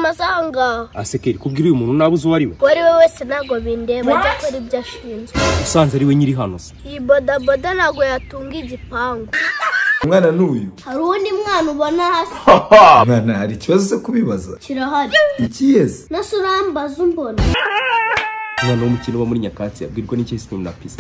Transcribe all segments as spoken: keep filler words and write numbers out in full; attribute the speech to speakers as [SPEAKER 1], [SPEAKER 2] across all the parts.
[SPEAKER 1] amazanga.
[SPEAKER 2] Asekeri kubwira uyu muntu nabuze uwo ari we.
[SPEAKER 1] Wari we wese nago bindeba ajya kuri ibyo ashinzwe.
[SPEAKER 2] Usanze ari we nyiri hano se.
[SPEAKER 1] Iyi boda boda nago yatunga igipangu.
[SPEAKER 3] Mwana n'uyu.
[SPEAKER 1] Hari undi mwana ubona hasi.
[SPEAKER 3] Mwana hari ikibazo cyo kubibaza.
[SPEAKER 1] Kirahari.
[SPEAKER 3] Iki yese?
[SPEAKER 1] Nasurambaza umbona.
[SPEAKER 2] Mwana w'umukino wa muri Nyakatsi yabwirwa n'iki ice cream na pizza.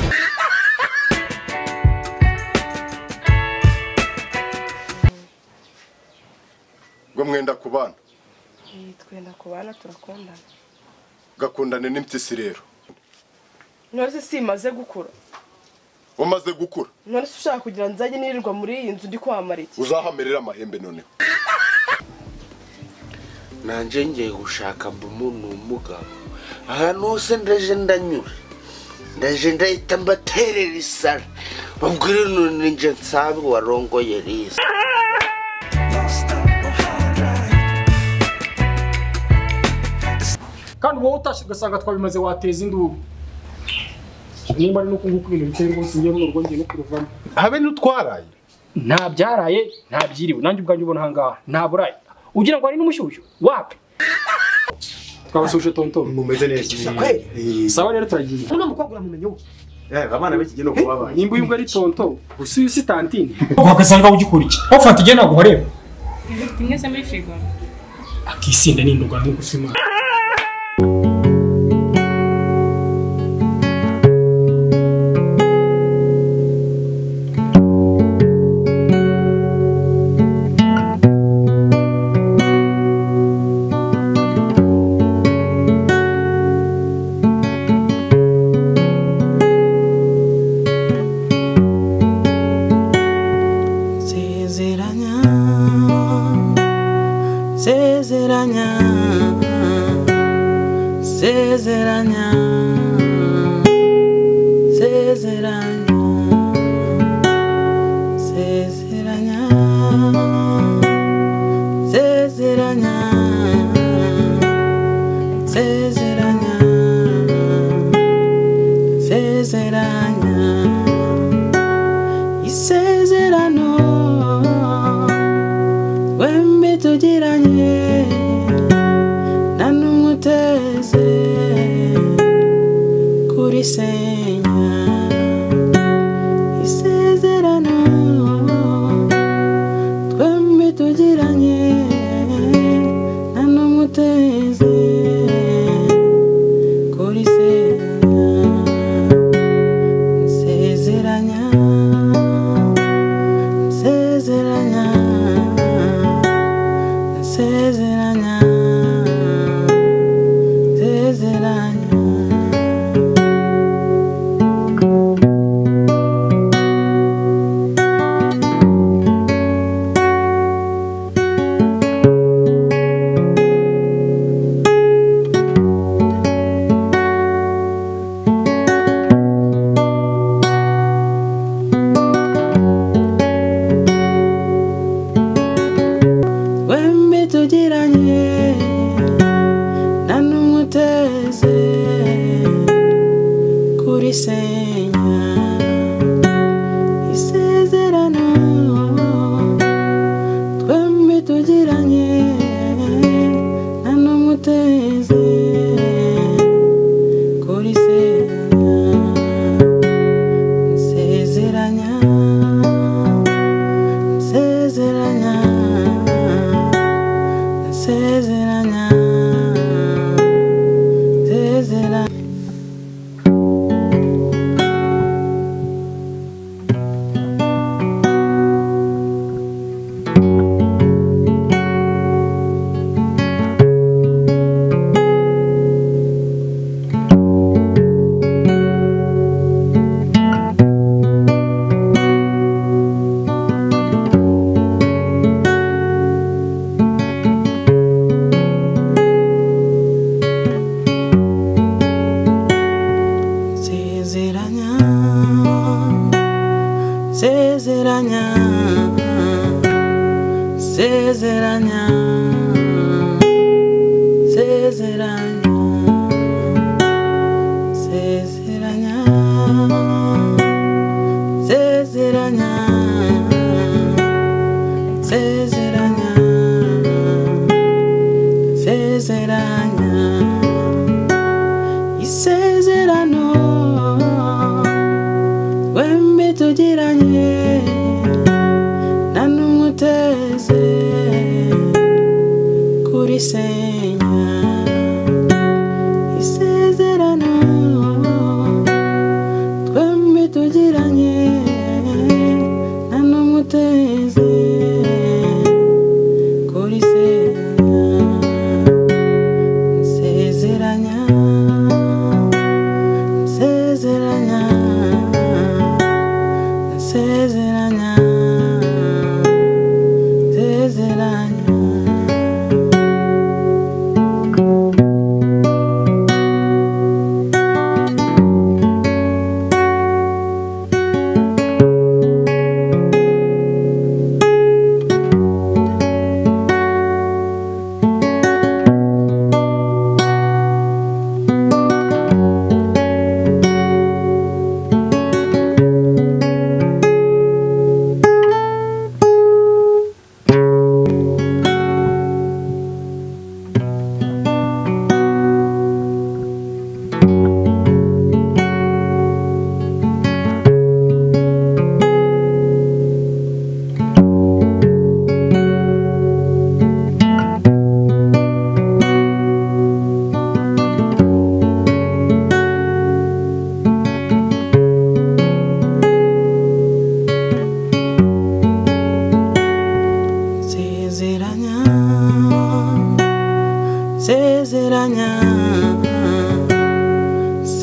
[SPEAKER 4] Ngo mwenda kubana.
[SPEAKER 5] Eh twenda kubana turakundana.
[SPEAKER 4] Gakundane n'impyisi rero.
[SPEAKER 5] None se maze gukura.
[SPEAKER 4] Umaze gukura.
[SPEAKER 5] None se ushaka kugira nzajye nirirwa muri iyi nzu ndi kwamara iki?
[SPEAKER 4] Uzahamerera amahembe noneho.
[SPEAKER 6] Nanje ngiye gushaka umuntu umugabo. Ahantu hose ndaje ndanyura. Ndaje ndahita mbaterera isara. Babwire none nje nsabe warongoye risa.
[SPEAKER 7] Kandi wowe utashye ugasanga twabimaze wateza induru. Nimba ari no kunguka ibintu biteye rwose ngiye runo rwongeye no kuruvamo.
[SPEAKER 4] Habe n'utwaraye.
[SPEAKER 7] Nta byaraye, nta byiriwe. Nanjye ubwanjye ubona hangaha. Nta burayi. Ugira ngo ari n'umushyushyu. Wapi? Twabasuje tonto.
[SPEAKER 8] Mumeze neza.
[SPEAKER 7] Sawa rero turagiye.
[SPEAKER 8] Uno mukobwa uramumenye wo. Eh, abana b'iki gino kuba.
[SPEAKER 7] Nimba uyu ari tonto. Usuye si tantine. Ugasanga ugikora iki? Ofata igena guhoreba.
[SPEAKER 5] Timwe se muri frigo.
[SPEAKER 7] Akisinda n'induga no gusima.
[SPEAKER 9] Sezeranya Sezeranya Sezeranya Sezeranya Sezeranya Sezeranya Isezerano Wembe tugiranye Nanumuteze kurisenya isezerano twembi tugiranye nanumuteze kurisenya sezeranya sezeranya sezeranya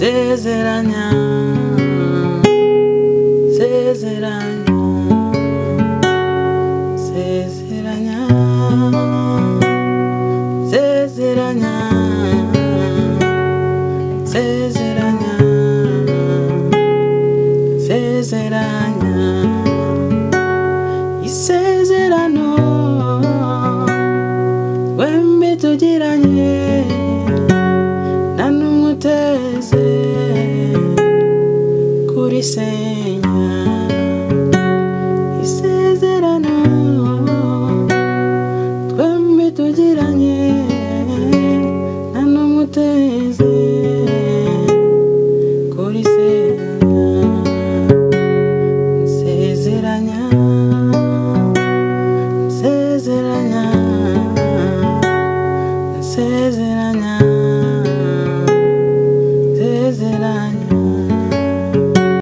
[SPEAKER 9] sezeranya sezeranya sezeranya sezeranya sezeranya sezeranya isezerano wembe tugiranye nanumuteze kuri se